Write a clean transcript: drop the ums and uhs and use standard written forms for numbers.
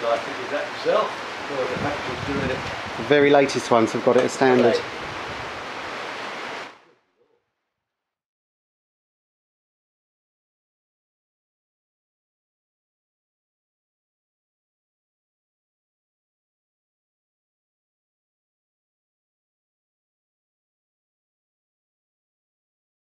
guy fitted that himself. Or the factory's doing it. The very latest ones have got it as standard. Okay.